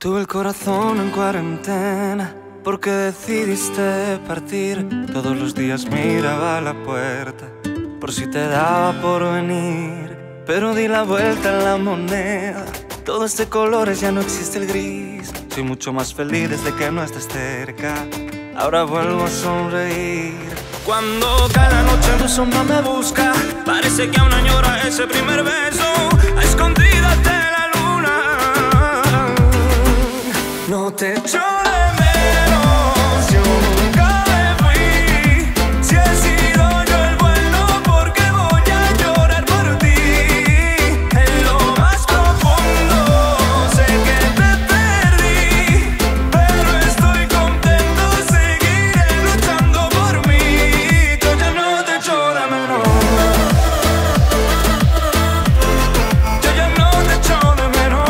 Tuve el corazón en cuarentena porque decidiste partir. Todos los días miraba a la puerta por si te daba por venir, pero di la vuelta a la moneda. Todo es de colores, ya no existe el gris. Soy mucho más feliz desde que no estás cerca. Ahora vuelvo a sonreír. Cuando cada noche tu sombra me busca, parece que aún añora ese primer beso a escondidas de la luna. No te echo de menos, yo nunca me fui. Si he sido yo el bueno, porque voy a llorar por ti. En lo más profundo sé que te perdí, pero estoy contento, seguiré luchando por mí. Yo ya no te echo de menos. Yo ya no te echo de menos.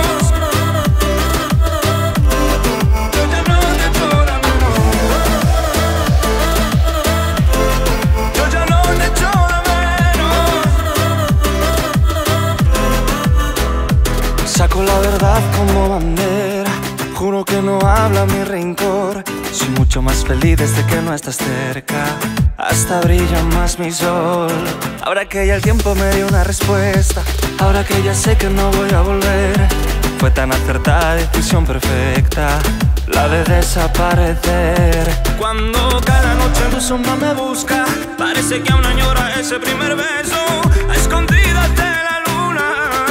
Saco la verdad como bandera, juro que no habla mi rencor. Soy mucho más feliz desde que no estás cerca, hasta brilla más mi sol. Ahora que ya el tiempo me dio una respuesta, ahora que ya sé que no voy a volver, fue tan acertada, decisión perfecta, la de desaparecer. Cuando cada noche tu sombra me busca, parece que aún añora ese primer beso a escondidas de la luna.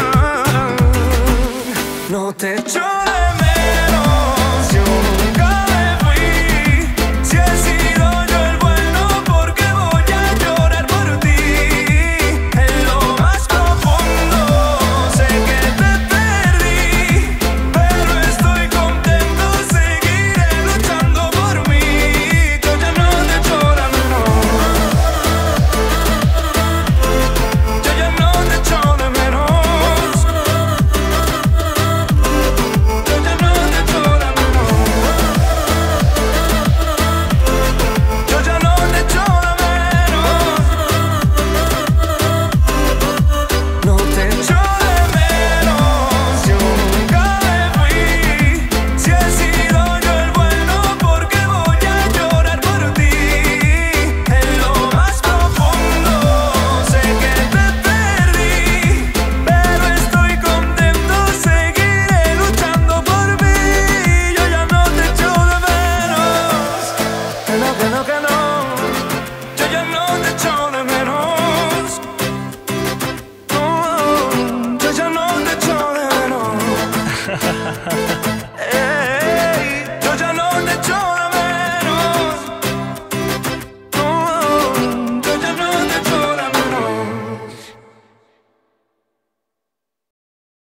No te echo de menos, yo nunca me fui. Si he sido yo el bueno, porque voy a llorar por ti. En lo más profundo sé que te perdí, pero estoy contento, seguiré luchando por mí. Yo ya no te echo de menos. Yo ya no te echo de menos. No, yo ya no te echo de menos.